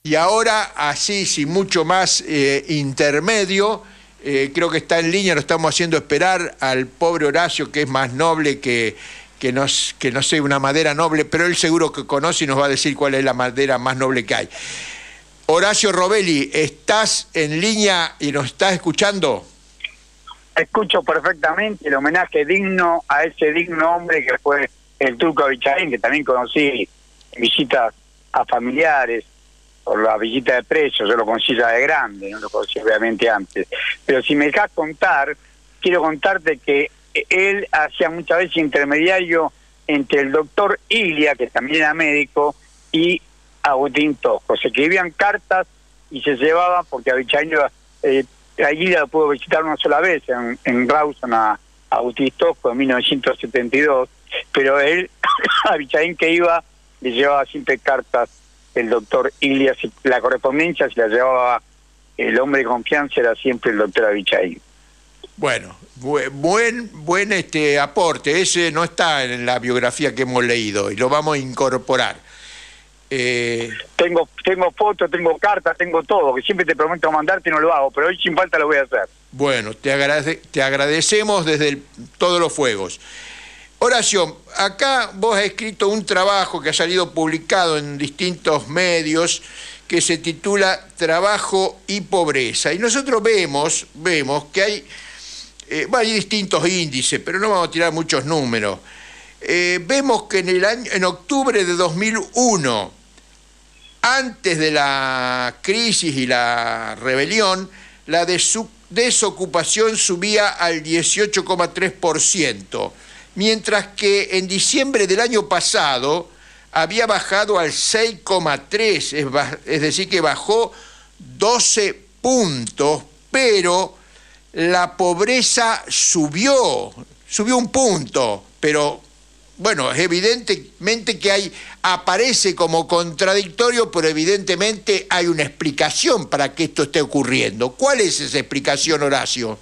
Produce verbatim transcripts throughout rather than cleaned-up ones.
Y ahora, así, sin mucho más eh, intermedio, eh, creo que está en línea, lo estamos haciendo esperar al pobre Horacio, que es más noble que, que, nos, que no sé, una madera noble, pero él seguro que conoce y nos va a decir cuál es la madera más noble que hay. Horacio Robelli, ¿estás en línea y nos estás escuchando? Escucho perfectamente el homenaje digno a ese digno hombre que fue el Turco Abichaín, que también conocí en visitas a familiares, por la visita de presos, yo lo conocí ya de grande, no lo conocí obviamente antes. Pero si me dejas contar, quiero contarte que él hacía muchas veces intermediario entre el doctor Ilia, que también era médico, y Agustín Tosco. Se escribían cartas y se llevaban, porque Abichaín eh, allí la pudo visitar una sola vez, en, en Rawson a, a Agustín Tosco en mil novecientos setenta y dos, pero él, Abichaín que iba, le llevaba siempre cartas el doctor Ilia, la correspondencia se la llevaba el hombre de confianza, era siempre el doctor Abichaín. Bueno, buen, buen este aporte, ese no está en la biografía que hemos leído y lo vamos a incorporar. Eh... Tengo tengo fotos, tengo cartas, tengo todo, que siempre te prometo mandarte y no lo hago, pero hoy sin falta lo voy a hacer. Bueno, te, agrade te agradecemos desde el, todos los fuegos. Horacio, acá vos has escrito un trabajo que ha salido publicado en distintos medios que se titula Trabajo y Pobreza. Y nosotros vemos, vemos que hay, eh, hay distintos índices, pero no vamos a tirar muchos números. Eh, vemos que en, el año, en octubre de dos mil uno, antes de la crisis y la rebelión, la desocupación subía al dieciocho coma tres por ciento, mientras que en diciembre del año pasado había bajado al seis coma tres, es, es decir, que bajó doce puntos, pero la pobreza subió, subió un punto, pero bueno, es evidentemente que hay, aparece como contradictorio, pero evidentemente hay una explicación para que esto esté ocurriendo. ¿Cuál es esa explicación, Horacio?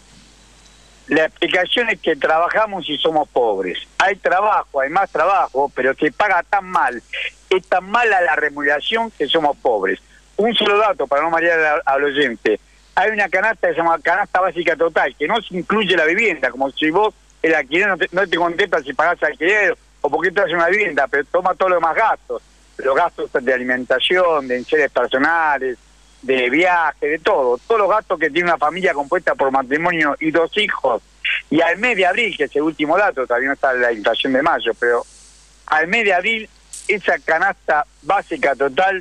La explicación es que trabajamos y somos pobres. Hay trabajo, hay más trabajo, pero se paga tan mal, es tan mala la remuneración que somos pobres. Un solo dato para no marear al oyente. Hay una canasta que se llama canasta básica total, que no se incluye la vivienda, como si vos el alquiler no te, no te contempla si pagás alquiler o porque te haces una vivienda, pero toma todos los demás gastos. Los gastos de alimentación, de enseres personales, de viaje, de todo. Todos los gastos que tiene una familia compuesta por matrimonio y dos hijos. Y al mes de abril, que es el último dato, todavía no está la inflación de mayo, pero al mes de abril, esa canasta básica total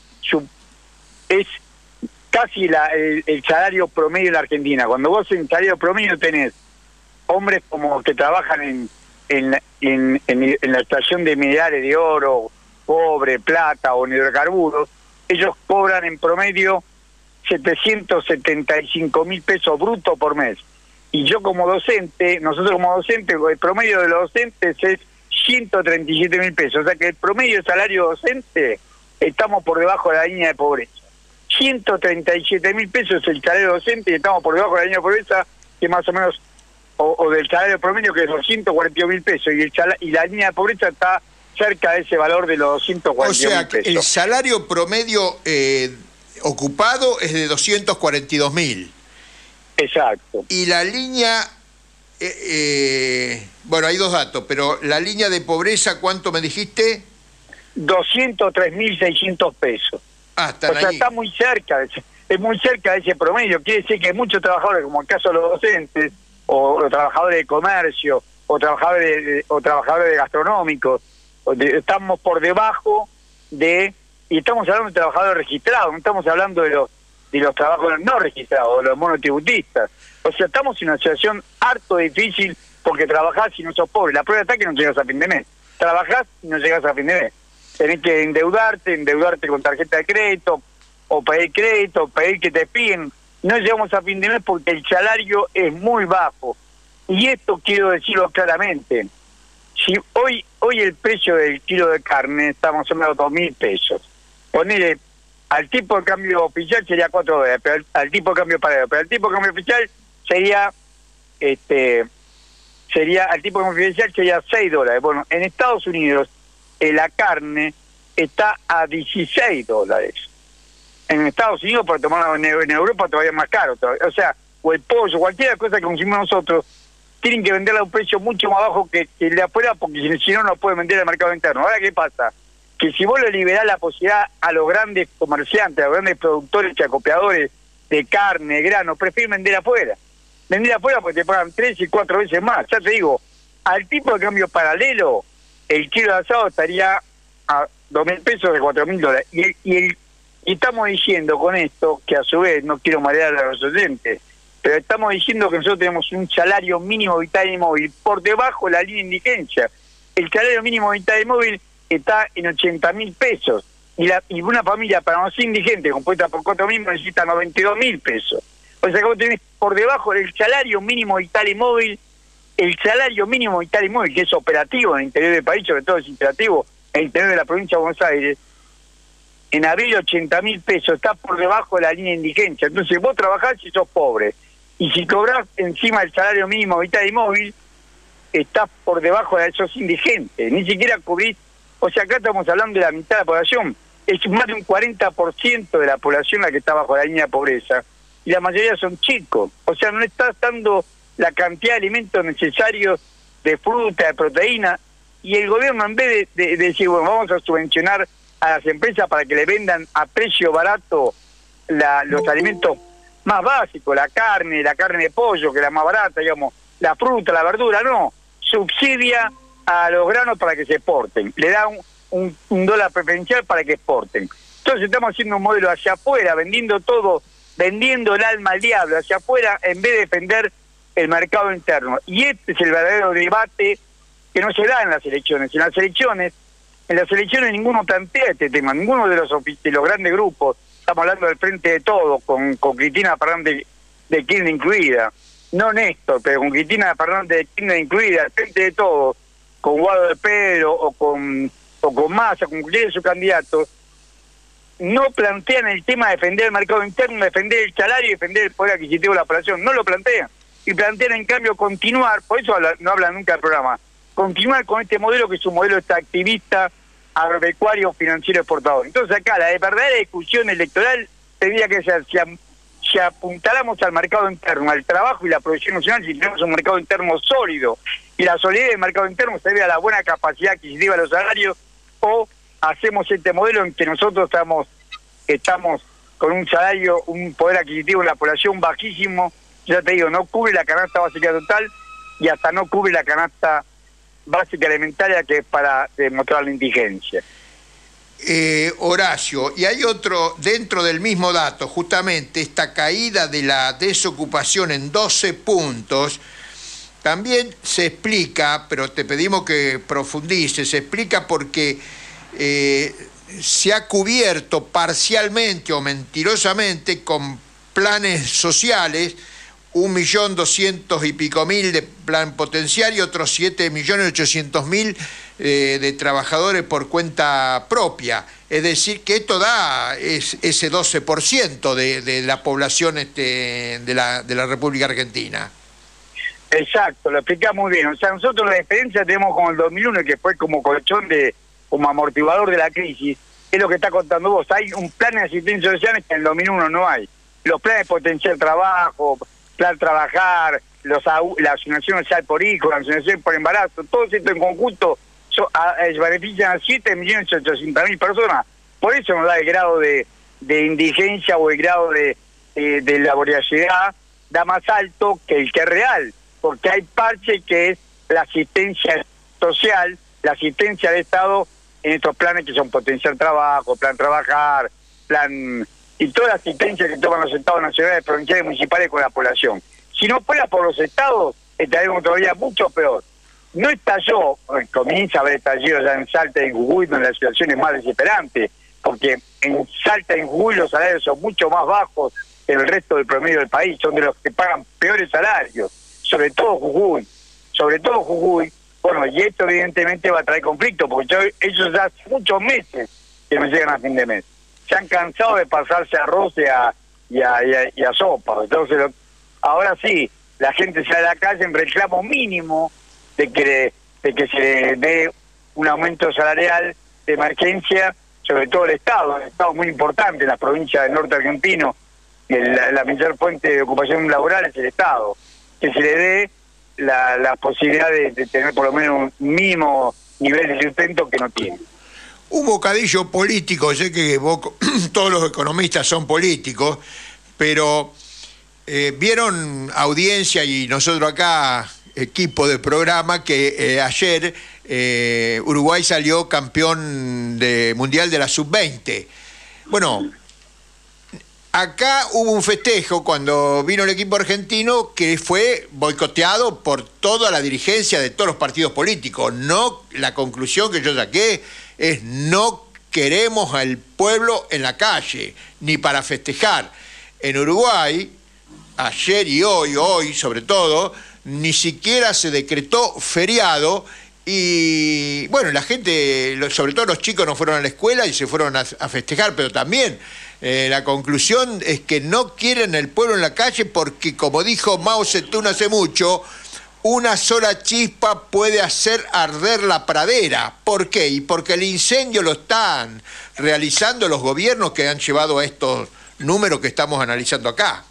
es casi la, el, el salario promedio en la Argentina. Cuando vos en salario promedio tenés hombres como que trabajan en, en, en, en, en la extracción de minerales de oro, cobre, plata o hidrocarburos, ellos cobran en promedio setecientos setenta y cinco mil pesos brutos por mes. Y yo como docente, nosotros como docentes, el promedio de los docentes es ciento treinta y siete mil pesos. O sea que el promedio de salario docente estamos por debajo de la línea de pobreza. ciento treinta y siete mil pesos es el salario docente y estamos por debajo de la línea de pobreza, que más o menos, o, o del salario promedio, que es doscientos cuarenta y dos mil pesos. Y, el y la línea de pobreza está cerca de ese valor de los doscientos cuarenta y dos mil pesos. O sea, el salario promedio eh, ocupado es de doscientos cuarenta y dos mil. Exacto. Y la línea, eh, eh, bueno, hay dos datos, pero la línea de pobreza, ¿cuánto me dijiste? doscientos tres mil seiscientos pesos. Ah, están o sea, ahí. está muy cerca, de ese, es muy cerca de ese promedio. Quiere decir que hay muchos trabajadores, como el caso de los docentes, o, o trabajadores de comercio, o trabajadores, de, o trabajadores de gastronómicos, de, estamos por debajo de, y estamos hablando de trabajadores registrados, no estamos hablando de los de los trabajos no registrados, de los monotributistas. O sea, estamos en una situación harto difícil porque trabajás y no sos pobre. La prueba está que no llegas a fin de mes. Trabajás y no llegas a fin de mes. Tenés que endeudarte, endeudarte con tarjeta de crédito, o pedir crédito, pedir que te piden. No llegamos a fin de mes porque el salario es muy bajo. Y esto quiero decirlo claramente. Si hoy hoy el precio del kilo de carne estamos hablando de dos mil pesos. Ponele, al tipo de cambio oficial sería cuatro dólares, pero al, al tipo de cambio paralelo, pero al tipo de cambio oficial sería, este, sería, al tipo de cambio oficial sería seis dólares. Bueno, en Estados Unidos eh, la carne está a dieciséis dólares. en Estados Unidos para tomarlo en, en Europa todavía más caro. Todavía. O sea, o el pollo, cualquier cosa que consumimos nosotros, tienen que venderla a un precio mucho más bajo que, que el de afuera, porque si, si no, no pueden vender al mercado interno. Ahora, ¿qué pasa? Que si vos le liberás la posibilidad a los grandes comerciantes, a los grandes productores y acopiadores de carne, grano, prefieren vender afuera. Vender afuera porque te pagan tres y cuatro veces más. Ya te digo, al tipo de cambio paralelo, el kilo de asado estaría a dos mil pesos de cuatro mil dólares. Y, el, y, el, y estamos diciendo con esto, que a su vez no quiero marear a los oyentes, pero estamos diciendo que nosotros tenemos un salario mínimo vital y móvil por debajo de la línea de indigencia. El salario mínimo vital y móvil está en ochenta mil pesos. Y, la, y una familia para no ser indigente, compuesta por cuatro mismos, necesita noventa y dos mil pesos. O sea que vos tenés por debajo del salario mínimo vital y móvil, el salario mínimo vital y móvil, que es operativo en el interior del país, sobre todo es imperativo en el interior de la provincia de Buenos Aires, en abril ochenta mil pesos, está por debajo de la línea de indigencia. Entonces vos trabajás y sos pobre. Y si cobrás encima el salario mínimo vital y móvil, estás por debajo de esos indigentes. Ni siquiera cubrís. O sea, acá estamos hablando de la mitad de la población. Es más de un cuarenta por ciento de la población la que está bajo la línea de pobreza. Y la mayoría son chicos. O sea, no estás dando la cantidad de alimentos necesarios, de fruta, de proteína. Y el gobierno, en vez de, de, de decir, bueno, vamos a subvencionar a las empresas para que le vendan a precio barato la, los alimentos más básicos, la carne, la carne de pollo, que es la más barata, digamos, la fruta, la verdura, no. Subsidia a los granos para que se exporten. Le da un, un, un dólar preferencial para que exporten. Entonces estamos haciendo un modelo hacia afuera, vendiendo todo, vendiendo el alma al diablo hacia afuera, en vez de defender el mercado interno. Y este es el verdadero debate que no se da en las elecciones. En las elecciones, en las elecciones ninguno plantea este tema, ninguno de los, de los grandes grupos. Estamos hablando del Frente de Todos, con, con Cristina Fernández de Kirchner incluida. No Néstor, pero con Cristina Fernández de Kirchner incluida, el Frente de Todos, con Guado de Pedro o con, o con Massa, con cualquiera de sus candidatos, no plantean el tema de defender el mercado interno, defender el salario y defender el poder adquisitivo de la población. No lo plantean. Y plantean, en cambio, continuar, por eso habla, no hablan nunca del programa, continuar con este modelo que es un modelo extractivista, agropecuario, financiero, exportador. Entonces acá la verdadera discusión electoral tendría que ser si, si apuntáramos al mercado interno, al trabajo y la producción nacional, si tenemos un mercado interno sólido, y la solidez del mercado interno se debe a la buena capacidad adquisitiva de los salarios, o hacemos este modelo en que nosotros estamos, estamos con un salario, un poder adquisitivo de la población bajísimo, ya te digo, no cubre la canasta básica total y hasta no cubre la canasta básica alimentaria, que es para demostrar la indigencia. Eh, Horacio, y hay otro, dentro del mismo dato, justamente esta caída de la desocupación en doce puntos, también se explica, pero te pedimos que profundices, se explica porque eh, se ha cubierto parcialmente o mentirosamente con planes sociales, un millón doscientos y pico mil de plan potencial y otros siete millones ochocientos mil eh, de trabajadores por cuenta propia. Es decir, que esto da es, ese doce por ciento de, de la población este, de, la, de la República Argentina. Exacto, lo explicás muy bien. O sea, nosotros la diferencia tenemos con el dos mil uno, que fue como colchón, de como amortiguador de la crisis. Es lo que está contando vos. Hay un plan de asistencia social que en el dos mil uno no hay. Los planes de potenciar trabajo, plan trabajar, los, la asignación social por hijo, la asignación por embarazo, todo esto en conjunto so, a, a, benefician a siete millones ochocientos mil personas. Por eso nos da el grado de, de indigencia o el grado de, de, de laboriosidad, da más alto que el que es real, porque hay parche que es la asistencia social, la asistencia de Estado en estos planes que son potenciar trabajo, plan trabajar, plan... y toda la asistencia que toman los estados nacionales, provinciales y municipales con la población. Si no fuera por los estados, estaríamos todavía mucho peor. No estalló, comienza a haber estallido ya en Salta y en Jujuy, donde la situación es más desesperante, porque en Salta y en Jujuy los salarios son mucho más bajos que el resto del promedio del país, son de los que pagan peores salarios, sobre todo Jujuy, sobre todo Jujuy. Bueno, y esto evidentemente va a traer conflicto, porque yo, ellos ya hace muchos meses que no llegan a fin de mes. Se han cansado de pasarse a arroz y a, y a, y a, y a sopa. Entonces, lo, ahora sí, la gente sale a la calle en reclamo mínimo de que, de que se dé un aumento salarial de emergencia, sobre todo el Estado, el Estado es muy importante en la provincia del norte argentino, la, la mayor fuente de ocupación laboral es el Estado, que se le dé la, la posibilidad de, de tener por lo menos un mínimo nivel de sustento que no tiene. Un bocadillo político, sé que vos, todos los economistas son políticos, pero eh, vieron audiencia y nosotros acá, equipo de programa, que eh, ayer eh, Uruguay salió campeón de, mundial de la sub veinte. Bueno, acá hubo un festejo cuando vino el equipo argentino que fue boicoteado por toda la dirigencia de todos los partidos políticos. No, la conclusión que yo saqué es no queremos al pueblo en la calle, ni para festejar. En Uruguay, ayer y hoy, hoy sobre todo, ni siquiera se decretó feriado y, bueno, la gente, sobre todo los chicos, no fueron a la escuela y se fueron a, a festejar, pero también eh, la conclusión es que no quieren el pueblo en la calle porque, como dijo Mao Zedong hace mucho, una sola chispa puede hacer arder la pradera. ¿Por qué? Y porque el incendio lo están realizando los gobiernos que han llevado a estos números que estamos analizando acá.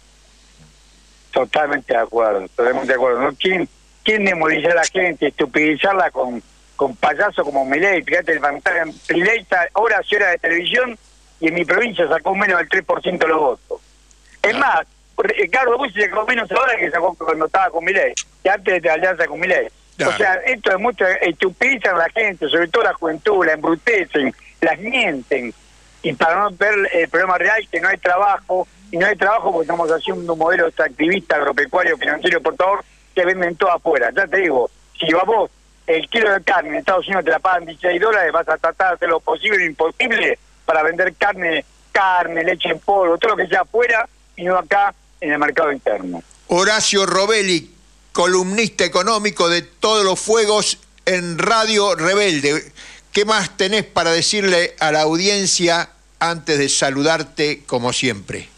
Totalmente de acuerdo, totalmente de acuerdo. ¿No? ¿Quién, quién demolizar a la gente, estupidizarla con, con payasos como Milei? Fíjate, el pantalla, Milei está horas y horas de televisión y en mi provincia sacó menos del tres por ciento de los votos. Es ah. más, Ricardo Bussi sacó menos ahora que sacó cuando estaba con Milei, que antes de la alianza con Milei. Claro. O sea, esto es mucho, estupidizan a la gente, sobre todo la juventud, la embrutecen, las mienten, y para no ver el problema real, que no hay trabajo, y no hay trabajo porque estamos haciendo un modelo extractivista, agropecuario, financiero, exportador, que venden todo afuera. Ya te digo, si vos el kilo de carne en Estados Unidos te la pagan dieciséis dólares, vas a tratar de hacer lo posible e imposible para vender carne, carne, leche en polvo, todo lo que sea afuera, y no acá en el mercado interno. Horacio Robelli, columnista económico de Todos los Fuegos en Radio Rebelde. ¿Qué más tenés para decirle a la audiencia antes de saludarte como siempre?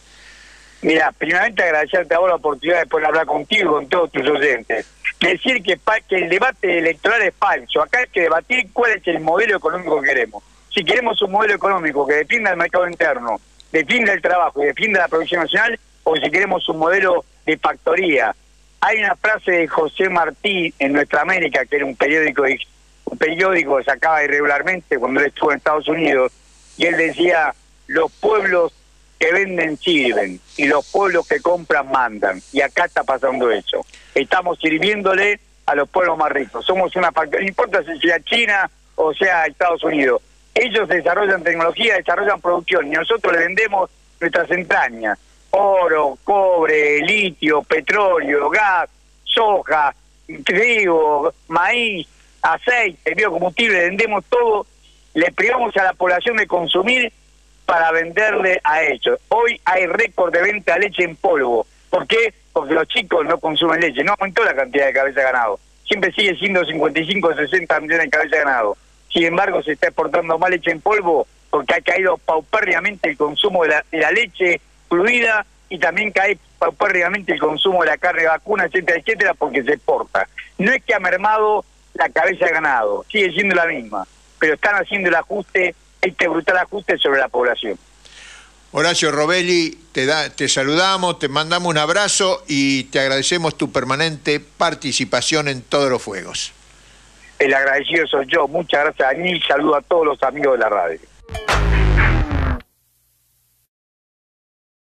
Mira, primeramente agradecerte a vos la oportunidad de poder hablar contigo, con todos tus oyentes. Decir que, que el debate electoral es falso. Acá hay que debatir cuál es el modelo económico que queremos. Si queremos un modelo económico que defienda el mercado interno, defienda el trabajo y defienda la producción nacional, o si queremos un modelo de factoría. Hay una frase de José Martí en Nuestra América, que era un periódico, un periódico que sacaba irregularmente cuando él estuvo en Estados Unidos, y él decía, los pueblos que venden sirven y los pueblos que compran mandan. Y acá está pasando eso. Estamos sirviéndole a los pueblos más ricos. Somos una factoría, no importa si sea China o sea Estados Unidos. Ellos desarrollan tecnología, desarrollan producción y nosotros le vendemos nuestras entrañas. Oro, cobre, litio, petróleo, gas, soja, trigo, maíz, aceite, biocombustible, vendemos todo, le privamos a la población de consumir para venderle a ellos. Hoy hay récord de venta de leche en polvo. ¿Por qué? Porque los chicos no consumen leche. No aumentó la cantidad de cabeza de ganado. Siempre sigue siendo cincuenta y cinco, sesenta millones de cabeza de ganado. Sin embargo, se está exportando más leche en polvo porque ha caído paupérrimamente el consumo de la, de la leche fluida y también cae paupérrimamente el consumo de la carne de vacuna, etcétera, etcétera, porque se exporta. No es que ha mermado la cabeza de ganado, sigue siendo la misma, pero están haciendo el ajuste, este brutal ajuste sobre la población. Horacio Robelli, te, da, te saludamos, te mandamos un abrazo y te agradecemos tu permanente participación en Todos los Fuegos. El agradecido soy yo, muchas gracias a mí, saludo a todos los amigos de la radio.